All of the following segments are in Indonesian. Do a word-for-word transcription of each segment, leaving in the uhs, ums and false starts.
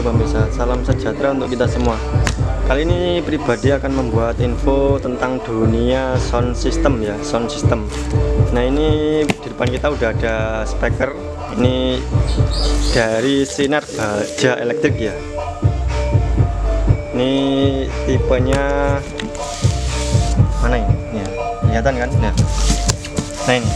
wabarakatuh pemirsa. Salam sejahtera untuk kita semua. Kali ini pribadi akan membuat info tentang dunia sound system ya, sound system. Nah, ini di depan kita udah ada speaker. Ini dari Sinar Baja Elektrik ya. Ini tipenya mana ini? Ya, kelihatan kan? Nah, nah ini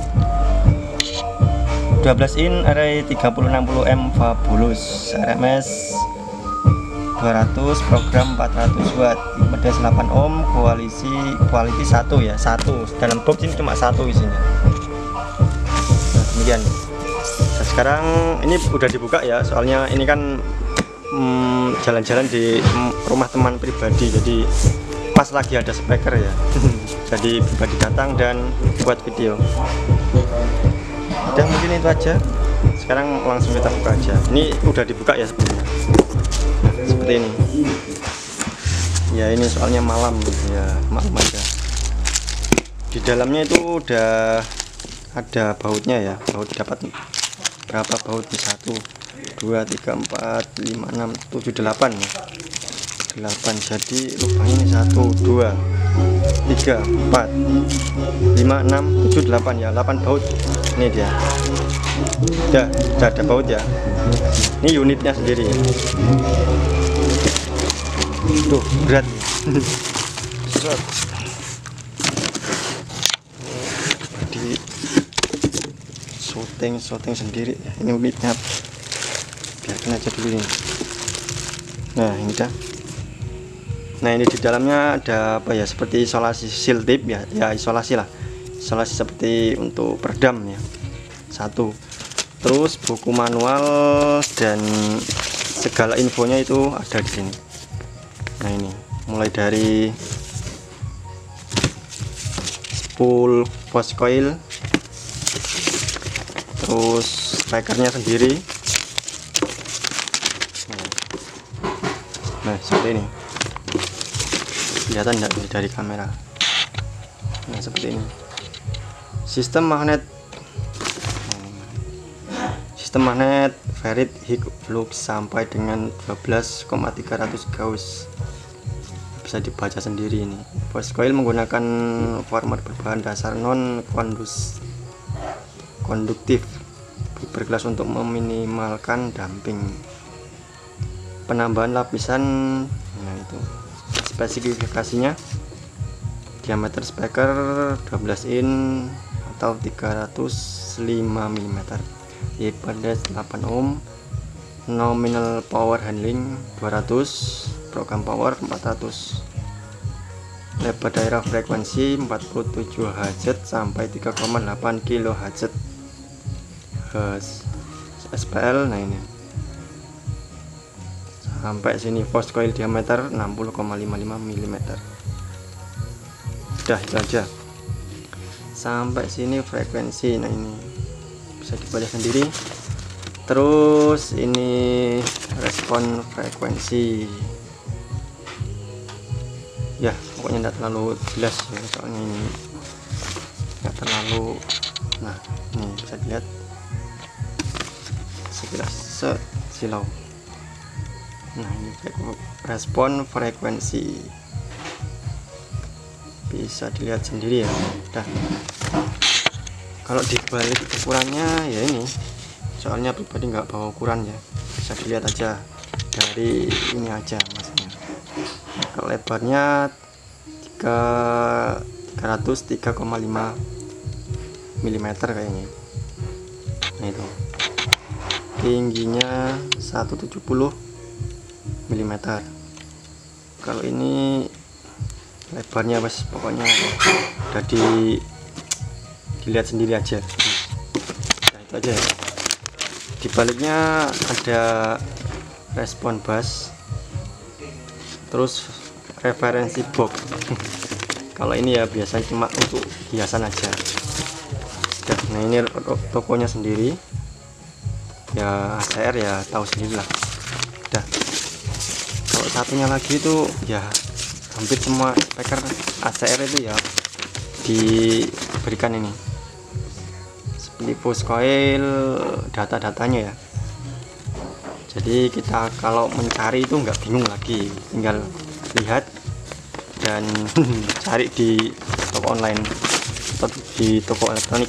dua belas in array tiga puluh enam puluh M Fabulous R M S dua ratus, program empat ratus watt, tipe delapan ohm, koalisi quality satu ya, satu dalam box ini cuma satu isinya. Nah, demikian. Nah, sekarang ini udah dibuka ya, soalnya ini kan jalan-jalan hmm, di rumah teman pribadi, jadi pas lagi ada speaker ya. Jadi pribadi datang dan buat video. Udah, mungkin itu aja. Sekarang langsung kita buka aja. Ini udah dibuka ya sebelumnya. Seperti ini. Ya, ini soalnya malam ya, malam aja. Di dalamnya itu udah ada bautnya ya. Baut dapat berapa baut? Satu, dua, tiga, empat, lima, enam, tujuh, delapan ya. delapan. Jadi lubangnya ini satu, dua, tiga, empat, lima, enam, tujuh, delapan ya, delapan baut. Ini dia. Udah, udah ada baut ya. Ini unitnya sendiri. Tuh, berat. Di syuting syuting sendiri. Ini unitnya. Biarkan aja dulu ini. Nah, ini dah. Nah, ini di dalamnya ada apa ya, seperti isolasi seal tape ya, ya isolasi lah, isolasi seperti untuk peredam ya, satu. Terus buku manual dan segala infonya itu ada di sini. Nah, ini mulai dari spool post coil, terus speakernya sendiri. Nah, seperti ini. Kelihatan enggak dari kamera? Nah, seperti ini. Sistem magnet sistem magnet Ferrite high flux sampai dengan dua belas koma tiga ratus gauss, bisa dibaca sendiri. Ini post coil menggunakan former berbahan dasar non kondus konduktif berkelas untuk meminimalkan damping. Penambahan lapisan, nah itu spesifikasinya. Diameter speaker dua belas in atau tiga ratus lima milimeter, tipe delapan ohm, nominal power handling dua ratus, program power empat ratus, lebar daerah frekuensi empat puluh tujuh hertz sampai tiga koma delapan kilohertz. S P L, nah ini sampai sini. Post coil diameter enam puluh koma lima lima milimeter. Udah, itu aja. Sampai sini frekuensi. Nah, ini bisa dibaca sendiri. Terus ini respon frekuensi ya, pokoknya tidak terlalu jelas ya, soalnya ini tidak terlalu. Nah, ini bisa dilihat sekilas silau. Nah, ini respon frekuensi bisa dilihat sendiri ya. Udah. Kalau dibalik ukurannya ya ini, soalnya pribadi nggak bawa ukuran ya, bisa dilihat aja dari ini aja masnya. Kalau lebarnya tiga ratus tiga koma lima milimeter kayaknya. Nah, itu tingginya seratus tujuh puluh milimeter. Kalau ini lebarnya bos, pokoknya udah di dilihat sendiri aja. Nah, itu aja ya. Di baliknya ada respon bass, terus referensi box. Kalau ini ya biasanya cuma untuk hiasan aja. Nah, ini tokonya sendiri ya, A C R ya, tahu sendiri lah. Udah. Kalau satunya lagi itu ya, hampir semua speaker A C R itu ya diberikan ini seperti post coil, data-datanya ya. Jadi kita kalau mencari itu nggak bingung lagi, tinggal lihat dan cari di toko online atau di toko elektronik.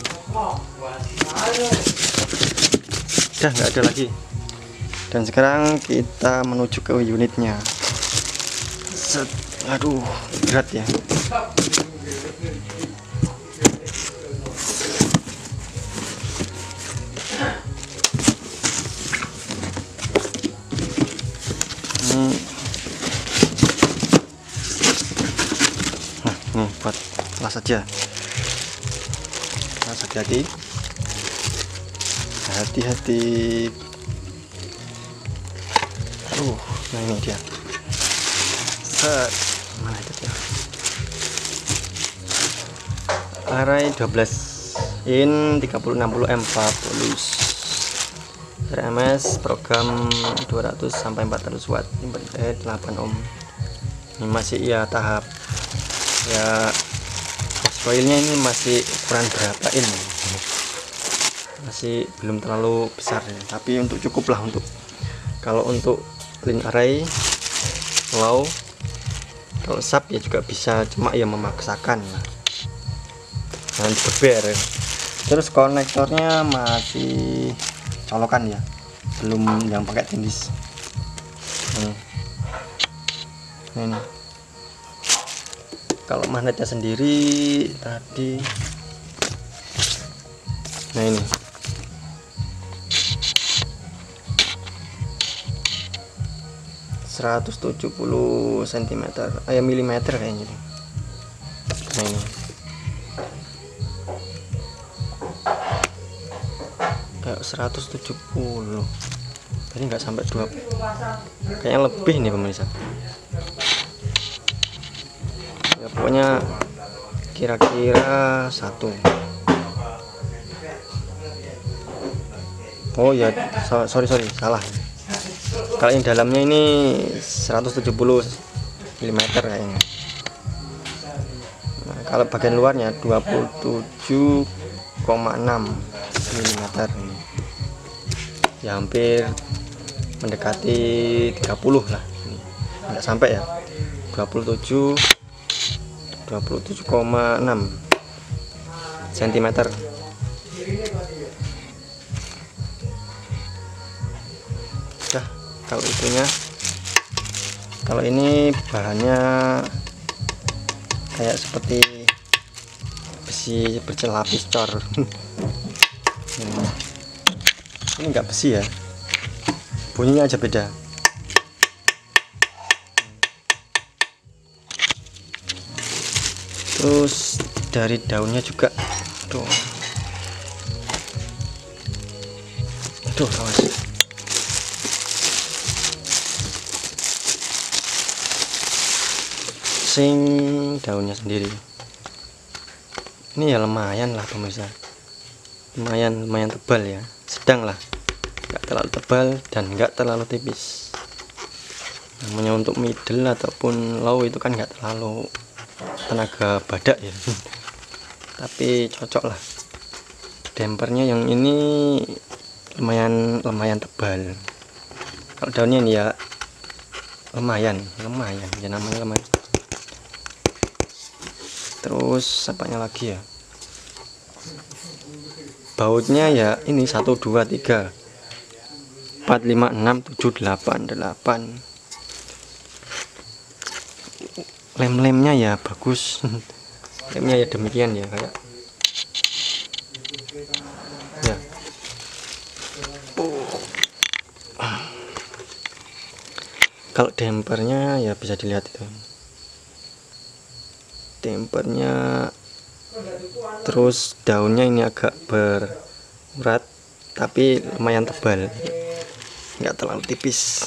Udah nggak ada lagi. Dan sekarang kita menuju ke unitnya. Set. Aduh, berat ya. Ini, nah, nih buat kelas saja. Kelas hati-hati, hati-hati. Aduh, nah ini dia. Set. Mana itu dia? Array dua belas in tiga puluh enam puluh M empat puluh R M S program dua ratus sampai empat ratus watt, inverter delapan ohm. Ini masih ya tahap ya, coilnya ini masih ukuran berapa ini, masih belum terlalu besar ya, tapi untuk cukup lah untuk kalau untuk clean array low. Kalau sub ya juga bisa, cuma ya memaksakan jangan digeber ya. Terus konektornya masih colokan ya, belum yang pakai tindis. Nih. Nah, ini kalau magnetnya sendiri tadi, nah ini seratus tujuh puluh sentimeter, eh milimeter kayaknya. Nah ini kayak seratus tujuh puluh, jadi nggak sampai dua, kayaknya lebih nih pemirsa ya, pokoknya kira-kira satu. Oh ya, sorry sorry salah. Kalau yang dalamnya ini seratus tujuh puluh milimeter kayaknya. Nah, kalau bagian luarnya dua puluh tujuh koma enam milimeter ini. Ya hampir mendekati tiga puluh lah ini. Enggak sampai ya. dua puluh tujuh koma enam sentimeter. Dah, kalau itunya, kalau ini bahannya kayak seperti besi bercelapis cor. ini ini enggak besi ya, bunyinya aja beda. Terus dari daunnya juga, tuh tuh awas. Sing daunnya sendiri ini ya lumayan lah pemirsa, lumayan lumayan tebal ya, sedang lah, nggak terlalu tebal dan nggak terlalu tipis. Namanya untuk middle ataupun low itu kan nggak terlalu tenaga badak ya. Tapi cocok lah. Dampernya yang ini lumayan lumayan tebal. Kalau daunnya ini ya lumayan lumayan ya, namanya lumayan. Terus apanya lagi ya, bautnya ya ini satu dua tiga empat lima enam tujuh delapan delapan. Lem-lemnya ya bagus. Lemnya ya demikian ya, kayak ya. Oh. Kalau dampernya ya bisa dilihat itu, dampernya. Terus daunnya ini agak berat tapi lumayan tebal, nggak terlalu tipis.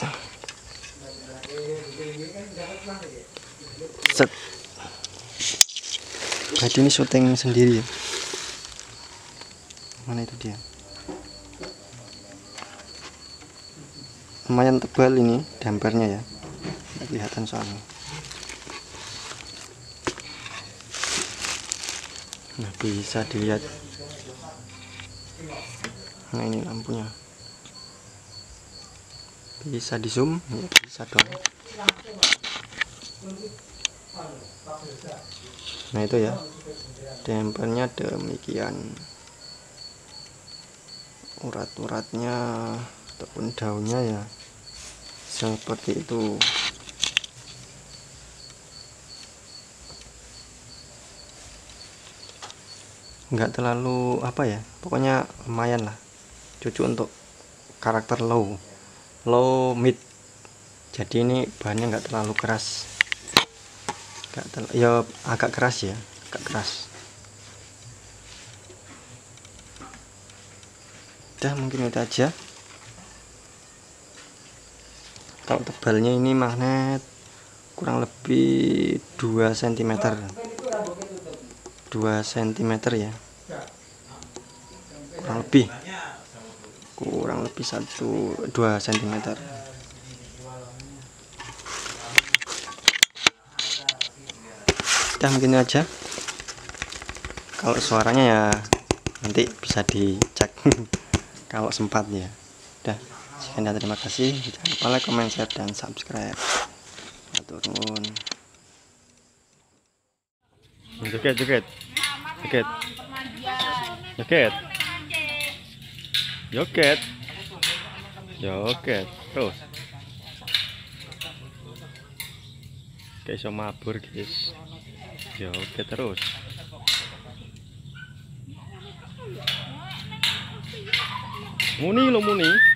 Set. Jadi ini syuting sendiri ya. Mana itu dia, lumayan tebal ini dampernya ya, nggak kelihatan soalnya. Nah, bisa dilihat. Nah, ini lampunya. Bisa di zoom ya, bisa dong. Nah itu ya, dempernya demikian, urat-uratnya ataupun daunnya ya seperti itu. Nggak terlalu apa ya, pokoknya lumayan lah, cocok untuk karakter low low mid. Jadi ini bahannya nggak terlalu keras, nggak terlalu, ya agak keras ya, agak keras. Udah, mungkin itu aja. Kalau tebalnya ini magnet kurang lebih dua sentimeter, dua sentimeter ya, kurang lebih kurang lebih satu dua sentimeter. Udah, mungkin aja. Kalau suaranya ya nanti bisa dicek kalau sempat ya. Udah, sekian dan terima kasih. Jangan lupa like, comment, share, dan subscribe. Matur nuwun. Joget, joget, joget, joget, joget, joget, terus. Kayak iso mabur guys. Joget terus. Muni lo muni.